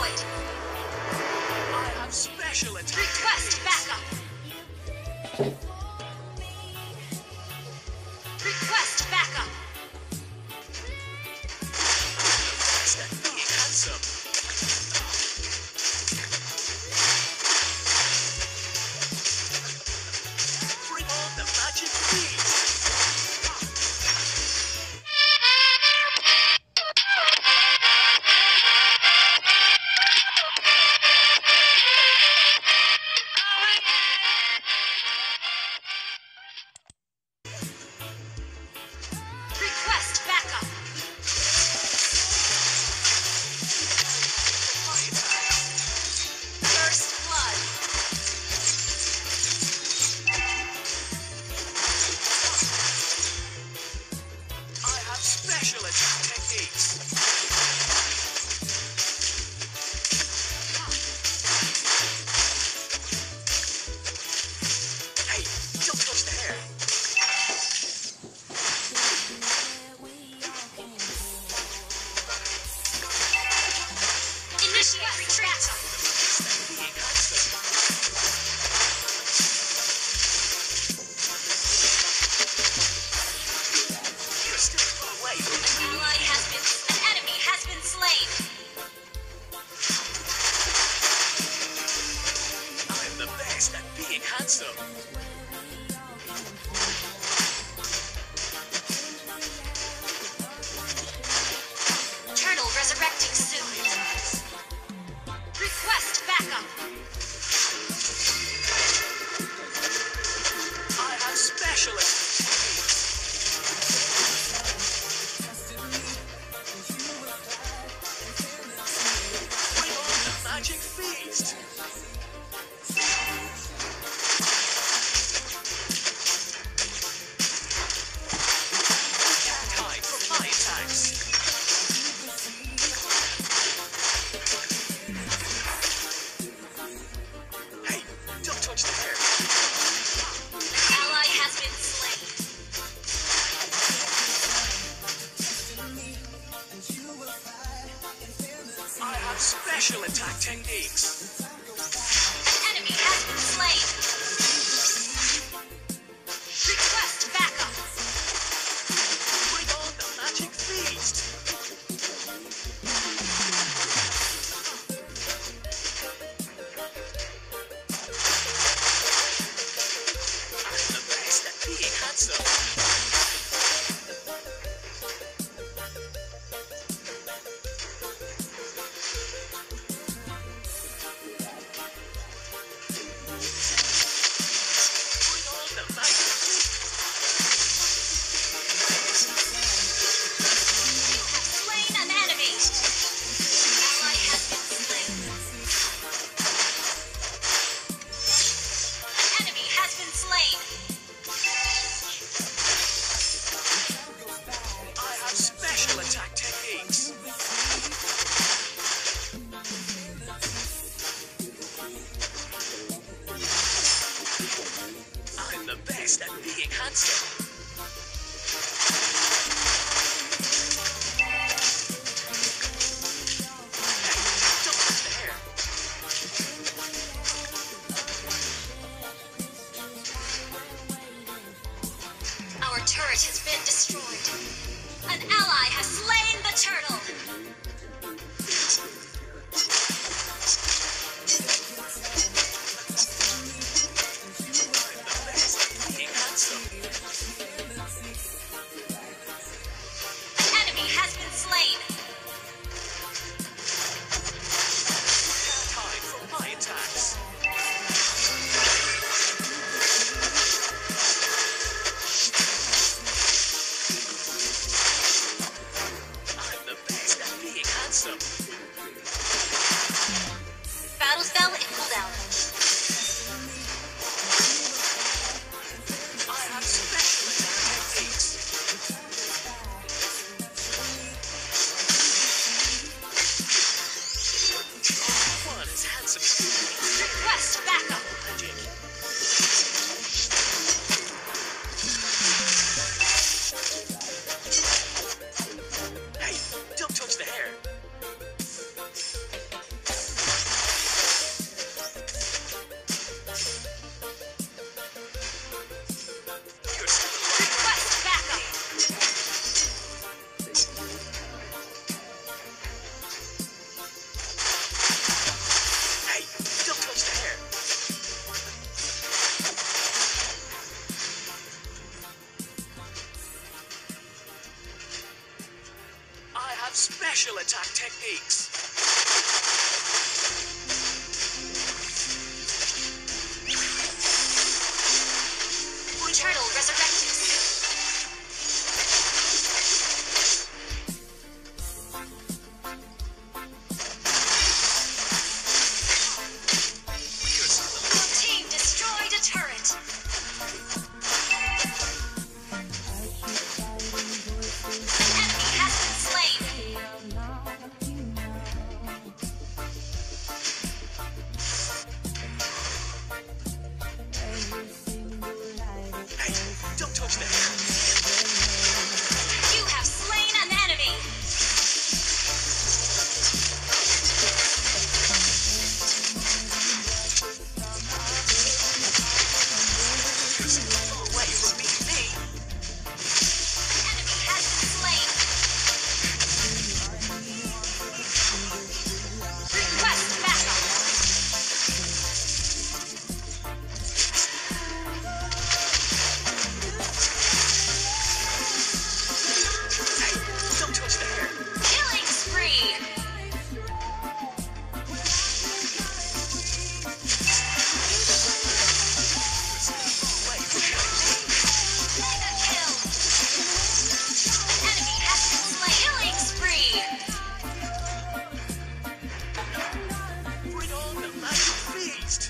destroyed. I have special attack. Request backup. Request backup. Is that being handsome? Bring on the magic beat. Request backup. First blood. I have special attack techniques. Hey, don't touch the hair. Initiate retreat. Being handsome. You're still far away. An enemy has been slain. I'm the best at being handsome. Turtle resurrecting soon. Request backup. I have special attack. Bring on the magic feast. Can't hide from my attacks. Hey, don't touch the hair. Ally has been slain. I have special attack techniques. An enemy has been slain. Request backup. Bring on the magic feast. I'm the best at being handsome. Bring on the magic feast. Slain an enemy. Ally has been slain. An enemy has been slain. I have special attack techniques. I'm the best at being handsome. Hey, don't touch the hair. Our turret has been destroyed. An ally has slain the turtle. I'm the best at being handsome. An enemy has been slain. Can't hide from my attacks. I'm the best at being handsome. Battle spell in cooldown. I have special attack techniques. One is handsome. Request backup. Magic. Hey, don't touch the hair. techniques. Turtle resurrected. Your team destroyed a turret. An enemy has been slain. Hey, don't touch that. You have slain an enemy. Away from me. An enemy has been slain. Request backup. Hey, don't touch that. Killing spree. Away from me. Mega kill. An enemy has been slain. Killing spree. Bring on the magic feast.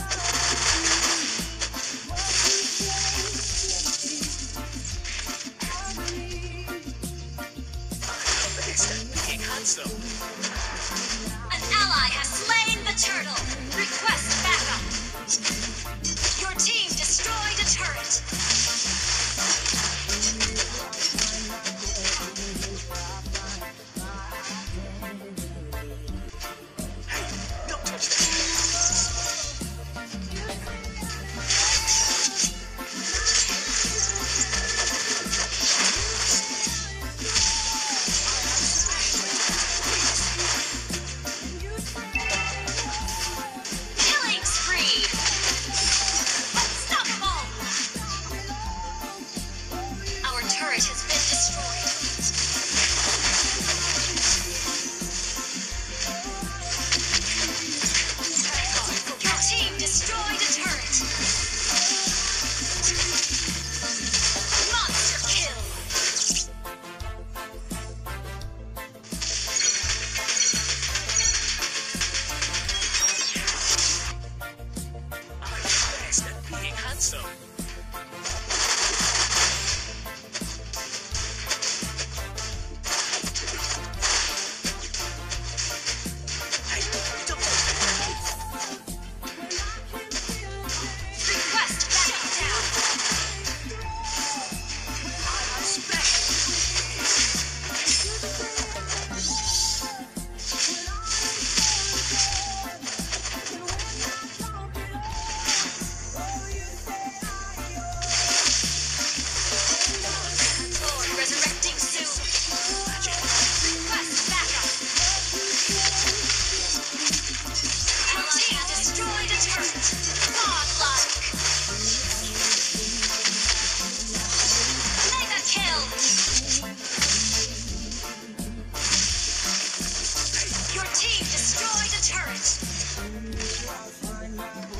I'm the best at being handsome. An ally has slain the turtle. Request backup. Your team destroyed a turret. Hey, don't touch that. Killing spree. Unstoppable. Our turret has been destroyed. Your team destroyed a turret. Monster kill. I'm the best at being handsome. Hey, don't touch that. Request backup down. I'm special. Lord resurrecting soon. Magic. Request backup. Your team destroyed a turret. Godlike. Mega kill. Your team destroyed a turret.